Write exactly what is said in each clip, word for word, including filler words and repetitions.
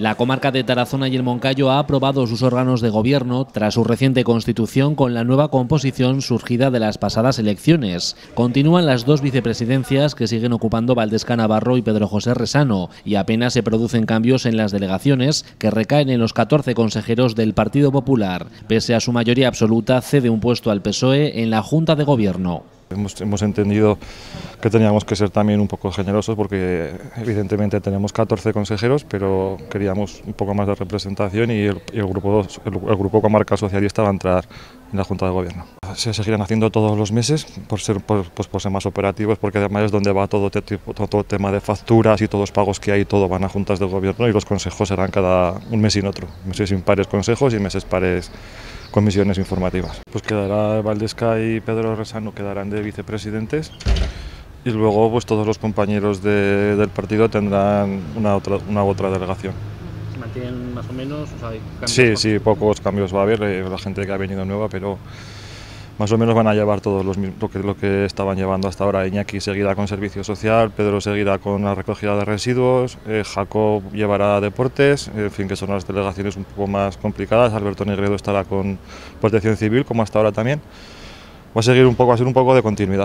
La comarca de Tarazona y el Moncayo ha aprobado sus órganos de gobierno tras su reciente constitución con la nueva composición surgida de las pasadas elecciones. Continúan las dos vicepresidencias que siguen ocupando Valdesca Navarro y Pedro José Resano y apenas se producen cambios en las delegaciones que recaen en los catorce consejeros del Partido Popular. Pese a su mayoría absoluta, cede un puesto al P S O E en la Junta de Gobierno. Hemos, hemos entendido que teníamos que ser también un poco generosos porque evidentemente tenemos catorce consejeros, pero queríamos un poco más de representación y el, y el, grupo, el, el grupo comarcal socialista va a entrar en la Junta de Gobierno. Se seguirán haciendo todos los meses por ser, por, pues por ser más operativos, porque además es donde va todo, tipo, todo tema de facturas y todos los pagos que hay, todo van a juntas de gobierno y los consejos serán cada un mes sin otro. Meses impares consejos y meses pares comisiones informativas. Pues quedará Valdesca y Pedro Resano quedarán de vicepresidentes y luego pues todos los compañeros de, del partido tendrán una otra una otra delegación. ¿Se mantienen más o menos? O sea, ¿hay cambios? Sí, sí, pocos cambios va a haber, eh, la gente que ha venido nueva, pero más o menos van a llevar todos los mismos, lo que, lo que estaban llevando hasta ahora. Iñaki seguirá con servicio social, Pedro seguirá con la recogida de residuos, eh, Jacob llevará deportes, en fin, que son las delegaciones un poco más complicadas. Alberto Negredo estará con protección civil, como hasta ahora también. Va a seguir un poco, a ser un poco de continuidad.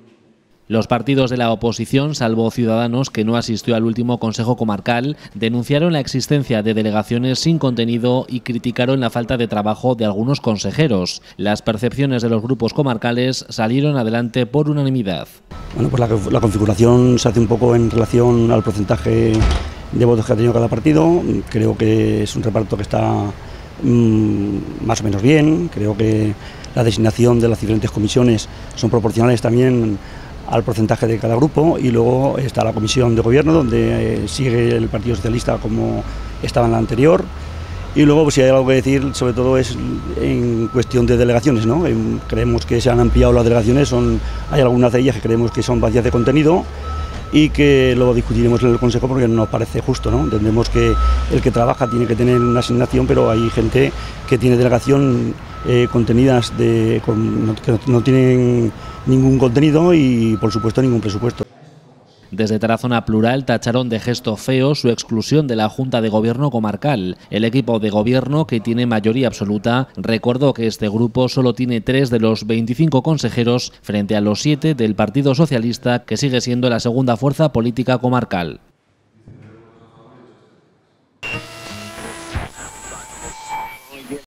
Los partidos de la oposición, salvo Ciudadanos, que no asistió al último Consejo Comarcal, denunciaron la existencia de delegaciones sin contenido y criticaron la falta de trabajo de algunos consejeros. Las percepciones de los grupos comarcales salieron adelante por unanimidad. Bueno, pues la, la configuración se hace un poco en relación al porcentaje de votos que ha tenido cada partido. Creo que es un reparto que está mmm, más o menos bien. Creo que la designación de las diferentes comisiones son proporcionales también al porcentaje de cada grupo, y luego está la comisión de gobierno donde eh, sigue el Partido Socialista como estaba en la anterior, y luego pues, si hay algo que decir sobre todo es en cuestión de delegaciones, ¿no? En, creemos que se han ampliado las delegaciones, son, hay algunas de ellas que creemos que son vacías de contenido y que lo discutiremos en el Consejo porque nos parece justo, ¿no? Entendemos que el que trabaja tiene que tener una asignación, pero hay gente que tiene delegación eh, contenidas de, con, que no, no tienen ningún contenido y por supuesto ningún presupuesto. Desde Tarazona Plural tacharon de gesto feo su exclusión de la Junta de Gobierno comarcal. El equipo de gobierno, que tiene mayoría absoluta, recordó que este grupo solo tiene tres de los veinticinco consejeros frente a los siete del Partido Socialista, que sigue siendo la segunda fuerza política comarcal.